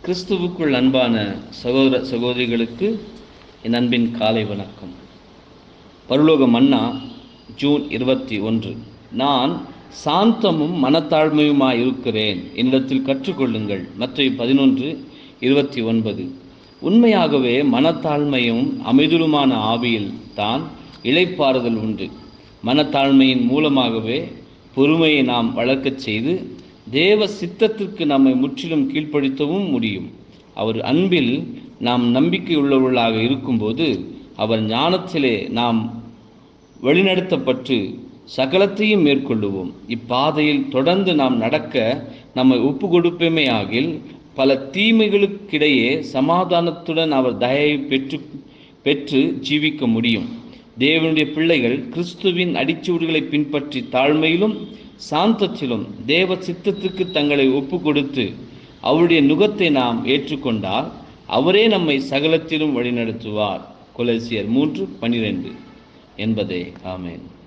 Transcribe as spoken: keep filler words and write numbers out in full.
கிறிஸ்துவுக்குள் அன்பான சகோதர சகோதரிகளுக்கு என் அன்பின் காலை வணக்கம். பரலோக மன்னா, ஜூன் இருபத்தி ஒன்று. நான் சாந்தமும் மனத்தாழ்மையுமாய் இருக்கிறேன், என்னிடத்தில் கற்றுக்கொள்ளுங்கள். மத்தேயு பதினொன்று இருபத்தி ஒன்பது. உண்மையாகவே மனத்தாழ்மையும் அமைதலுமான ஆவியில் தான் இளைப்பாறுதல் உண்டு. மனத்தாழ்மையின் மூலமாகவே பொறுமையை நாம் வளர்க்கச் செய்து தேவ சித்தத்திற்கு நம்மை முற்றிலும் கீழ்ப்படுத்தவும் முடியும். அவர் அன்பில் நாம் நம்பிக்கை உள்ளவர்களாக இருக்கும்போது அவர் ஞானத்திலே நாம் வழிநடத்தப்பட்டு சகலத்தையும் மேற்கொள்ளுவோம். இப்பாதையில் தொடர்ந்து நாம் நடக்க நம்மை ஒப்பு கொடுப்போமே ஆகில் பல தீமைகளுக்கிடையே சமாதானத்துடன் அவர் தயவை பெற்று பெற்று ஜீவிக்க முடியும். தேவனுடைய பிள்ளைகள் கிறிஸ்துவின் அடிச்சுவடுகளை பின்பற்றி தாழ்மையிலும் சாந்தத்திலும் தேவ சித்தத்துக்கு தங்களை ஒப்பு கொடுத்து அவருடைய நுகத்தை நாம் ஏற்றுக்கொண்டால் அவரே நம்மை சகலத்திலும் வழிநடத்துவார். கொலோசியர் மூன்று பனிரெண்டு என்பதே. ஆமென்.